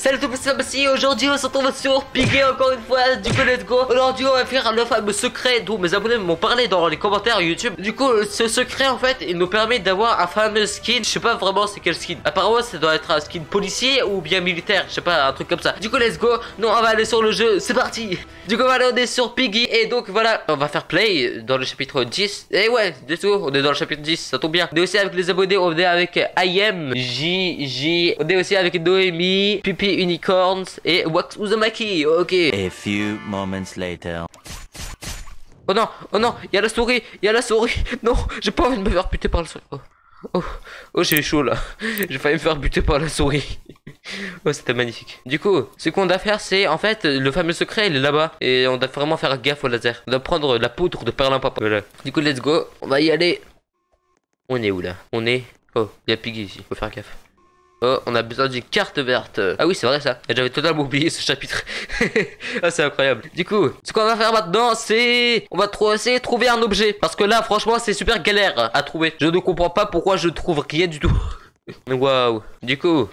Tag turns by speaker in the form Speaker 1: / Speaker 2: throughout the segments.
Speaker 1: Salut tout le monde, c'est Massi. Aujourd'hui on se retrouve sur Piggy encore une fois. Du coup let's go. Aujourd'hui on va faire le fameux secret dont mes abonnés m'ont parlé dans les commentaires YouTube. Du coup ce secret en fait il nous permet d'avoir un fameux skin. Je sais pas vraiment c'est quel skin. Apparemment ça doit être un skin policier ou bien militaire. Je sais pas, un truc comme ça. Du coup let's go. Non, on va aller sur le jeu, c'est parti. Du coup voilà, on est sur Piggy. Et donc voilà, on va faire play dans le chapitre 10. Et ouais, du tout, on est dans le chapitre 10, ça tombe bien. On est aussi avec les abonnés, on est avec IM, JJ. On est aussi avec Noémie, Pipi Unicorns et Wax Uzumaki. Ok.
Speaker 2: A few moments later.
Speaker 1: Oh non, il y a la souris, Non, j'ai pas envie de me faire buter par la souris. Oh, j'ai chaud là. J'ai failli me faire buter par la souris. Oh, c'était magnifique. Du coup, ce qu'on doit faire, c'est en fait le fameux secret, il est là-bas. Et on doit vraiment faire gaffe au laser. On doit prendre la poudre de perlimpinpin. Voilà. Du coup, let's go. On va y aller. On est où là? On est. Oh, il y a Piggy ici. Faut faire gaffe. Oh, on a besoin d'une carte verte. Ah oui, c'est vrai ça. J'avais totalement oublié ce chapitre. Ah, c'est incroyable. Du coup, ce qu'on va faire maintenant, c'est... On va essayer de trouver un objet. Parce que là, franchement, c'est super galère à trouver. Je ne comprends pas pourquoi je trouve rien du tout. Waouh. Du coup...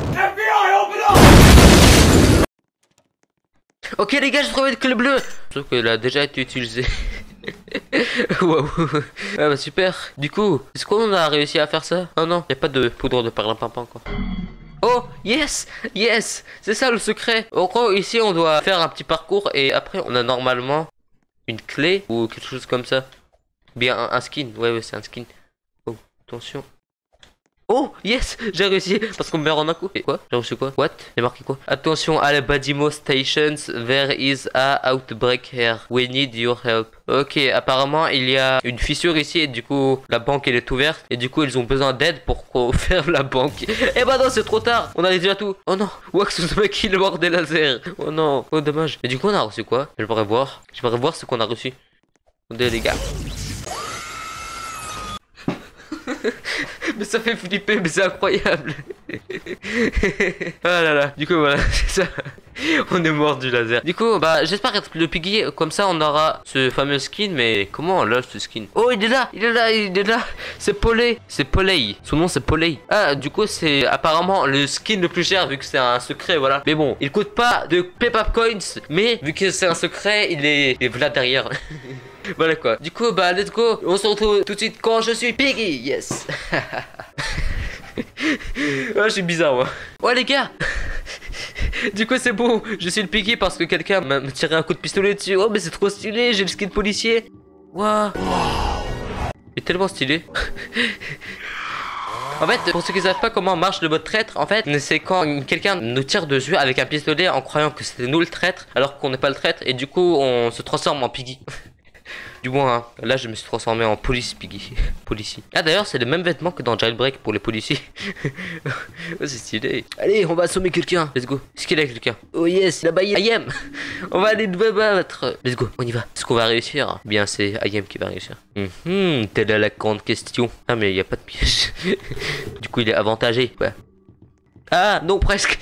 Speaker 1: Ok les gars, j'ai trouvé une clé bleue. Sauf qu'elle a déjà été utilisée. Waouh. Ah bah super. Du coup, est-ce qu'on a réussi à faire ça? Oh non, y a pas de poudre de perlimpinpin quoi. Oh yes, c'est ça le secret. En gros ici on doit faire un petit parcours et après on a normalement une clé ou quelque chose comme ça. Bien un skin, ouais c'est un skin. Oh attention. Oh yes, j'ai réussi parce qu'on meurt en un coup. Et quoi? J'ai reçu quoi? What? Il marqué quoi? Attention à la Badimo Stations, there is a outbreak here. We need your help. Ok, apparemment il y a une fissure ici et du coup la banque elle est ouverte et du coup ils ont besoin d'aide pour faire la banque. Eh bah non, c'est trop tard. On a déjà tout. Oh non, Wax Uzumaki le mort des lasers. Oh non, oh dommage. Et du coup on a reçu quoi? J'aimerais voir ce qu'on a reçu. Attendez les gars. Mais ça fait flipper, mais c'est incroyable. Ah là là. Du coup voilà, c'est ça. On est mort du laser. Du coup bah j'espère qu'être le Piggy comme ça on aura ce fameux skin. Mais comment on lâche ce skin? Oh il est là. C'est Poley. Son nom c'est Poley. Ah du coup c'est apparemment le skin le plus cher vu que c'est un secret, voilà. Mais bon, il coûte pas de Peppa Coins. Mais vu que c'est un secret, il est là derrière. Voilà quoi. Du coup bah let's go. On se retrouve tout de suite quand je suis Piggy. Yes. Oh je suis bizarre moi. Ouais les gars. Du coup c'est bon. Je suis le Piggy parce que quelqu'un m'a tiré un coup de pistolet dessus. Oh mais c'est trop stylé. J'ai le skin policier. Waouh. Il est tellement stylé. En fait, pour ceux qui savent pas comment marche le mode traître, en fait, c'est quand quelqu'un nous tire dessus avec un pistolet en croyant que c'était nous le traître, alors qu'on n'est pas le traître, et du coup, on se transforme en Piggy. Du moins, hein. Là, je me suis transformé en police Piggy. Policier. Ah, d'ailleurs, c'est le même vêtement que dans Jailbreak pour les policiers. Oh, c'est stylé. Allez, on va assommer quelqu'un. Let's go. Est-ce qu'il y a quelqu'un? Oh yes, il a baillé. IM. On va aller le battre. Let's go, on y va. Est-ce qu'on va réussir? Bien, c'est IM qui va réussir. Telle est la grande question. Ah, mais il n'y a pas de piège. Du coup, il est avantagé. Ouais. Ah, non, presque.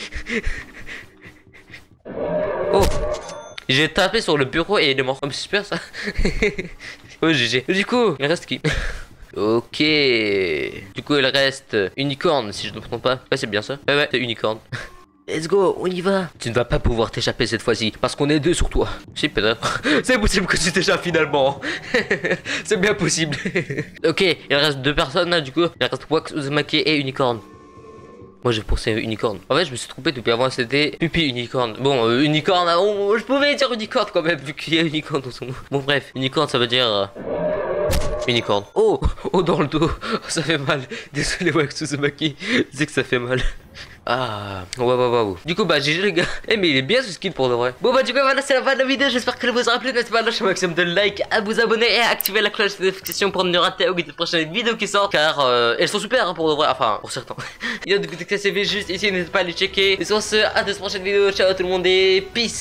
Speaker 1: Oh. J'ai tapé sur le bureau et il est mort. Oh, mais c'est super ça. Oh GG. Du coup, il reste qui? Ok. Du coup, il reste Unicorn, si je ne me trompe pas. Ouais, c'est bien ça. Ouais, c'est Unicorn. Let's go, on y va. Tu ne vas pas pouvoir t'échapper cette fois-ci, parce qu'on est deux sur toi. Si, peut-être. C'est possible que tu t'échappes finalement. C'est bien possible. Ok, il reste deux personnes là, du coup. Il reste Wax Uzumaki et Unicorn. Moi j'ai pensé Unicorn. En fait je me suis trompé depuis avant, c'était Pipi Unicorn. Bon Unicorn, je pouvais dire Unicorn quand même vu qu'il y a Unicorn dans son nom. Bon bref, Unicorn ça veut dire Unicorn. Oh dans le dos. Oh, ça fait mal. Désolé Wax Uzumaki. Je sais que ça fait mal. Ah, waouh. Du coup, bah, GG les gars. Eh, mais il est bien ce skin pour de vrai. Bon, bah, du coup, voilà, c'est la fin de la vidéo. J'espère qu'elle vous aura plu. N'hésitez pas à lâcher un maximum de likes, à vous abonner et à activer la cloche de notification pour ne rater aucune prochaine vidéo qui sort. Car elles sont super hein, pour de vrai. Enfin, pour certains. Il y a de côté que c'est juste ici. N'hésitez pas à les checker. Et sur ce, à de prochaine vidéo. Ciao tout le monde et peace.